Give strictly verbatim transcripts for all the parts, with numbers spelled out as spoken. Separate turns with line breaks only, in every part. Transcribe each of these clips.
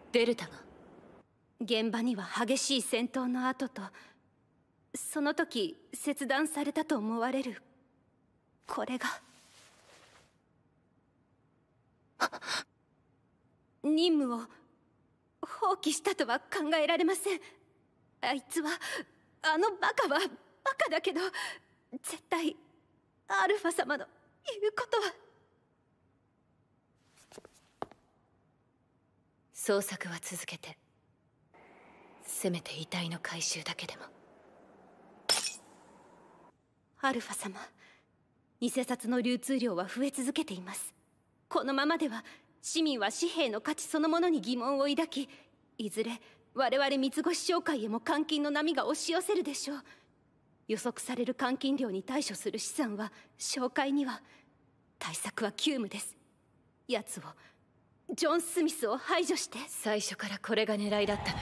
デルタが。現場には激しい戦闘の跡と、その時切断されたと思われるこれが。任務を放棄したとは考えられません。あいつは、あのバカはバカだけど、絶対アルファ様の言うことは。捜索は続けて、せめて遺体の回収だけでも。アルファ様、偽札の流通量は増え続けています。このままでは市民は紙幣の価値そのものに疑問を抱き、いずれ我々三つ星商会へも換金の波が押し寄せるでしょう。予測される換金量に対処する資産は商会には。対策は急務です。奴を、ジョン・スミスを排除して。最初からこれが狙いだったのよ。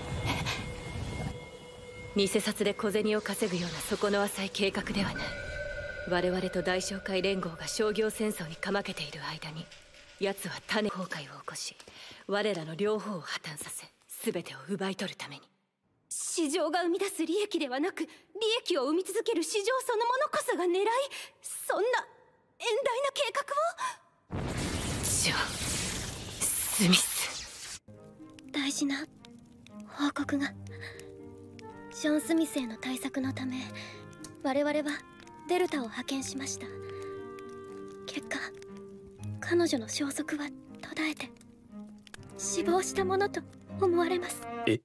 偽札で小銭を稼ぐような底の浅い計画ではない。我々と大商会連合が商業戦争にかまけている間に、奴は種崩壊を起こし、我らの両方を破綻させ、全てを奪い取るために。市場が生み出す利益ではなく、利益を生み続ける市場そのものこそが狙い。そんな遠大な計画を。ジョン・スミス。
大事な報告が。ジョン・スミスへの対策のため、我々はデルタを派遣しました。結果、彼女の消息は途絶えて死亡したものと思われます。
え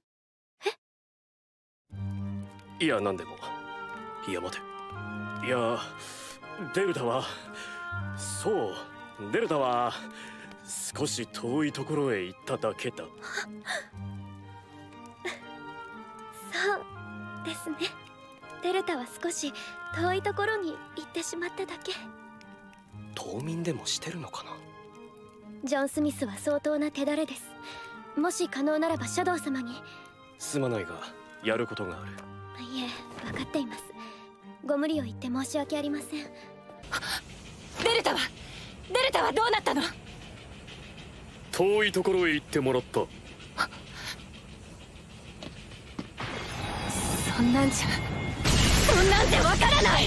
え
いや、何でも。いや、待て。いや、デルタは、そうデルタは少し遠いところへ行っただけだ。
そうですね。デルタは少し遠いところに行ってしまっただけ。
冬眠でもしてるのかな。
ジョン・スミスは相当な手だれです。もし可能ならばシャドウ様に。
すまないが、やることがある。
いえ、分かっています。ご無理を言って申し訳ありません。
デルタはデルタはどうなったの。
遠いところへ行ってもらった。
そんなんじゃそんなんじゃわからない。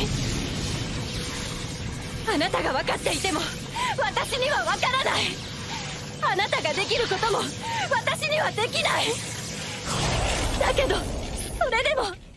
あなたが分かっていても私にはわからない。あなたができることも私にはできない。だけどそれでも